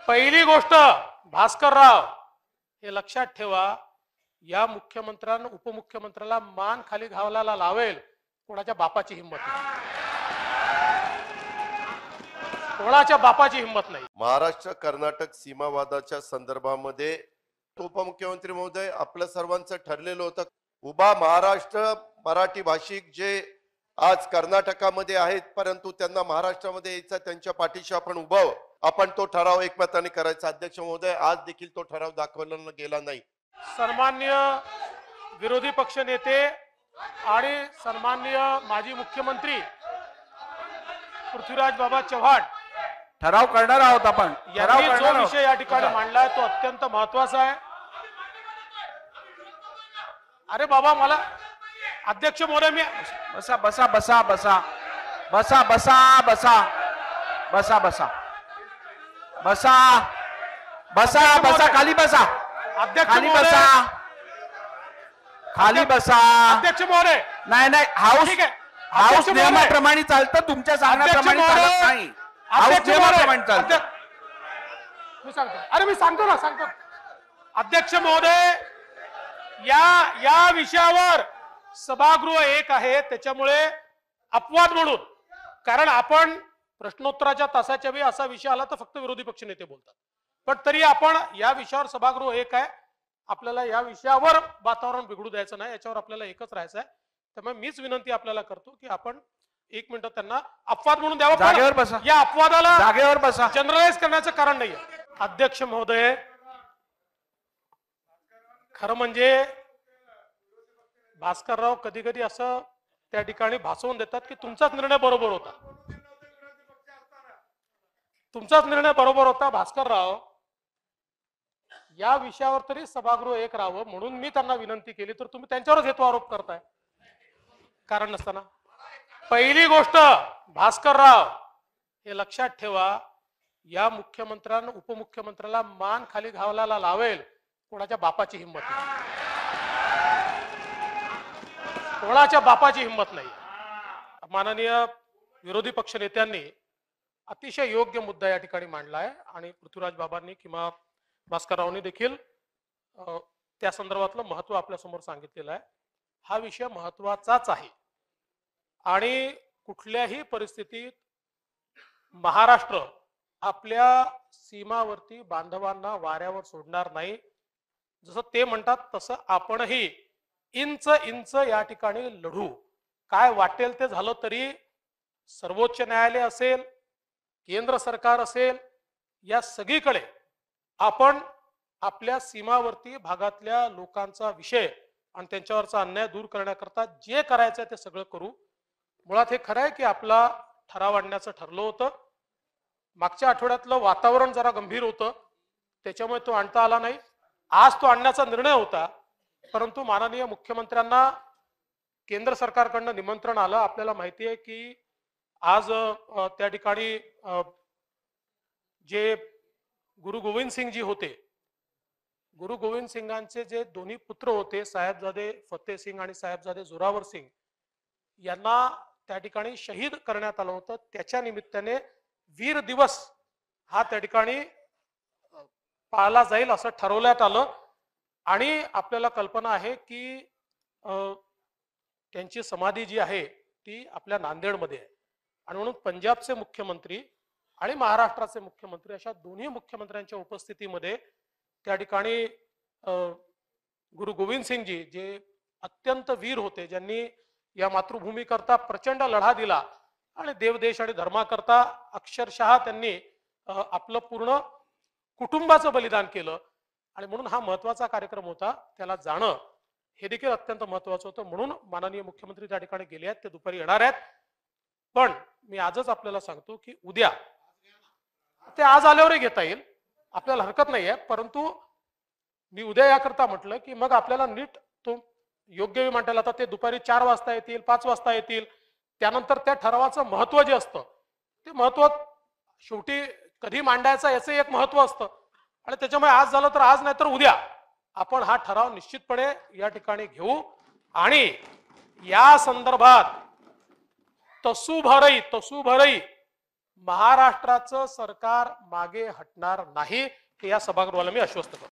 पहिली गोष्ट भास्करराव हे लक्षात ठेवा, या मुख्यमंत्र्यांना उपमुख्यमंत्र्याला मान खाली घालायला लावेल कोणाच्या बापाची हिंमत नाही, कोणाच्या बापाची हिंमत नाही। महाराष्ट्र कर्नाटक सीमावादाच्या संदर्भामध्ये उपमुख्यमंत्री महोदय आपल्या सर्वांचं ठरलेलं होतं, उभा महाराष्ट्र मराठी भाषिक जे आज कर्नाटकामध्ये आहेत परंतु त्यांना महाराष्ट्रामध्ये यायचा, त्यांच्या पाठीशी आपण उभं, आपण तो ठराव एकमताने करायचा। अध्यक्ष महोदय, आज देखील तो ठराव दाखवला गेला नाही। सन्माननीय विरोधी पक्ष नेते आणि सन्माननीय माजी मुख्यमंत्री पृथ्वीराज बाबा चव्हाण ठराव करणार आहोत आपण। यांनी जो विषय या ठिकाणी मांडलाय तो अत्यंत महत्त्वाचा आहे। अरे बाबा, मला अध्यक्ष महोदय, मी बसा बसा बसा बसा बसा बसा बसा बसा बसा बसा बसा बसा खाली बसा, अध्यक्ष खाली महोदय, बसा, खाली बसा। अध्यक्ष महोदय, नाही नाही, हाऊस ठीक आहे, हाऊस अध्यक्ष महोदय, नियमाप्रमाणे चालतं, तुमच्या सांगण्याप्रमाणे अध्यक्ष चालत महोदय, नाही। हाऊस नियमाप्रमाणे चालतं। मी सांगतो, अरे मी सांगतो ना, सांगतो। अध्यक्ष महोदय, या विषयावर सभागृह एक आहे, त्याच्यामुळे अपवाद म्हणून, कारण आपण प्रश्नोत्तराच्या तासाच्या वेळी असा विषय आला तर फक्त विरोधी पक्ष नेते बोलतात, पण तरी आपण या विषयावर सभागृह एक आहे, आपल्याला या विषयावर वातावरण बिघडू द्यायचं नाही, याच्यावर आपल्याला एकच राहायचं आहे। त्यामुळे मीच विनंती आपल्याला करतो की आपण 1 मिनिट त्यांना अपवाद म्हणून द्यावा, जागेवर बसा, या अपवादाला जागेवर बसा, जनरलाइज करण्याचं कारण नाहीये। अध्यक्ष महोदय, खरं म्हणजे भास्करराव कधी कधी असं त्या ठिकाणी भासवून देतात की तुमचाच निर्णय बरोबर होता, तुमचाच निर्णय बरोबर होता। भास्करराव, या विषयावर तरी सभागृह एक राहावं म्हणून मी त्यांना विनंती केली, तर तुम्ही त्यांच्यावरच हेतू आरोप करताय कारण नसताना। पहिली गोष्ट भास्करराव हे लक्षात ठेवा, या मुख्यमंत्र्यांना उपमुख्यमंत्र्याला मान खाली घालायला लावेल कोणाच्या बापाची हिंमत नाही, कोणाच्या बापाची हिंमत नाही। माननीय विरोधी पक्ष नेत्यांनी अतिशय योग्य मुद्दा या ठिकाणी मांडलाय आणि पृथ्वीराज बाबांनी किंवा भास्कररावनी देखील त्या संदर्भातलं महत्व आपल्या समोर सांगितलेलं आहे। हा विषय महत्वाचाच आहे आणि कुठल्याही परिस्थितीत महाराष्ट्र आपल्या सीमावर्ती बांधवांना वाऱ्यावर सोडणार नाही। जसं ते म्हणतात तसं आपणही इंच इंच या ठिकाणी लढू, काय वाटेल ते झालं तरी सर्वोच्च न्यायालय असेल, केंद्र सरकार असेल, या सगळीकडे आपण आपल्या सीमावर्ती भागातल्या लोकांचा विषय आणि त्यांच्यावरचा अन्याय दूर करण्याकरता जे करायचं ते सगळं करू। मुळात हे खरं आहे की आपला ठराव आणण्याचं ठरलं होतं, मागच्या आठवड्यातलं वातावरण जरा गंभीर होतं, त्याच्यामुळे तो आणता आला नाही। आज तो आणण्याचा निर्णय होता, परंतु माननीय मुख्यमंत्र्यांना केंद्र सरकारकडनं निमंत्रण आलं। आपल्याला माहिती आहे की आज त्या ठिकाणी जे गुरु गोविंद सिंग जी होते, गुरु गोविंद सिंगांचे जे दोन्ही पुत्र होते, साहेबजादे फतेह सिंग आणि साहेबजादे जोरावर सिंग, यांना त्या ठिकाणी शहीद करण्यात आलं होतं। त्याच्या निमित्ताने वीर दिवस हा त्या ठिकाणी पाळला जाईल असं ठरवण्यात आलं आणि आपल्याला कल्पना आहे की त्यांची समाधी जी आहे ती आपल्या नांदेडमध्ये आहे आणि म्हणून पंजाबचे मुख्यमंत्री आणि महाराष्ट्राचे मुख्यमंत्री अशा दोन्ही मुख्यमंत्र्यांच्या उपस्थितीमध्ये त्या ठिकाणी गुरु गोविंद सिंग जी जे अत्यंत वीर होते, ज्यांनी या मातृभूमीकरता प्रचंड लढा दिला आणि देवदेश आणि धर्माकरता अक्षरशः त्यांनी आपलं पूर्ण कुटुंबाचं बलिदान केलं आणि म्हणून हा महत्वाचा कार्यक्रम होता, त्याला जाणं हे देखील अत्यंत महत्वाचं होतं। म्हणून माननीय मुख्यमंत्री त्या ठिकाणी गेले आहेत, ते दुपारी येणार आहेत। पण मी आजच आपल्याला सांगतो की उद्या ते आज आल्यावरही घेता येईल, आपल्याला हरकत नाही आहे, परंतु मी उद्या याकरता म्हटलं की मग आपल्याला नीट तो योग्य मांडायला, आता ते दुपारी 4 वाजता येतील, 5 वाजता येतील, त्यानंतर त्या ठरावाचं महत्व जे असतं ते महत्व शेवटी कधी मांडायचं याचं एक महत्व असतं आणि त्याच्यामुळे आज झालं तर आज, नाही तर उद्या आपण हा ठराव निश्चितपणे या ठिकाणी घेऊ आणि या संदर्भात तसूभरही महाराष्ट्राचं सरकार मागे हटणार नाही हे या सभागृहाला मी आश्वस्त करतो.